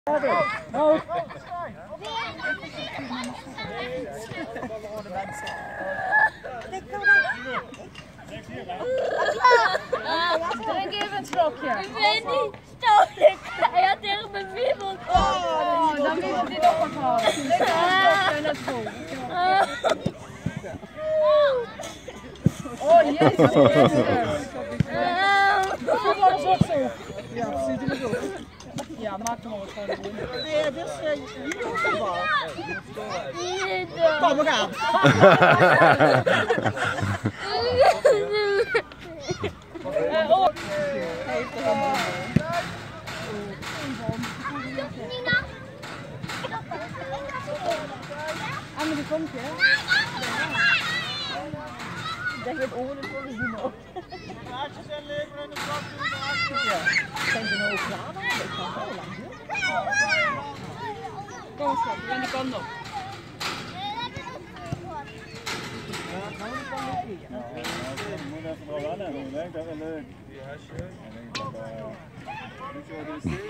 Drink even een slokje. Ik weet niet. Hij had tegen mijn wiebel. Oh, dan wiebelt hij nog wat van. Drink even een slokje en dat is goed. Oh jezus. Voetbal is ook zo. Ja, ziet er goed. Ja, maak hem ook gewoon. Nee, dit is judovoetbal. Kom, we gaan. Aan de komt je. Ik denk dat oren voor de judo. Plaatjes en leveren en de klap doen de hartstikke. Zijn ze nou klaar dan? Dat kan wel lang doen. Kom eens, schat, ben die kant op. Ja, nou die kan ook weer. Je moet even wel aan hebben, dat is leuk. Ja, schön.